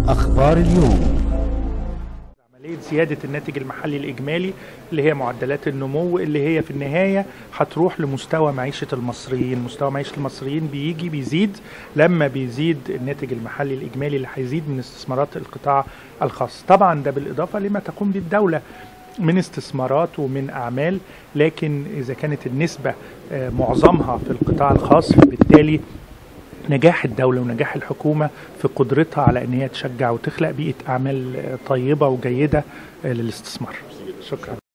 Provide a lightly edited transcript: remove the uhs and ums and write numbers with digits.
أخبار اليوم. عملية زيادة الناتج المحلي الإجمالي اللي هي معدلات النمو اللي هي في النهاية هتروح لمستوى معيشة المصريين. مستوى معيشة المصريين بيزيد لما بيزيد الناتج المحلي الإجمالي اللي هيزيد من استثمارات القطاع الخاص. طبعا ده بالإضافة لما تقوم بالدولة من استثمارات ومن أعمال، لكن إذا كانت النسبة معظمها في القطاع الخاص فبالتالي نجاح الدولة ونجاح الحكومة في قدرتها على أن هي تشجع وتخلق بيئة أعمال طيبة وجيدة للاستثمار. شكرا.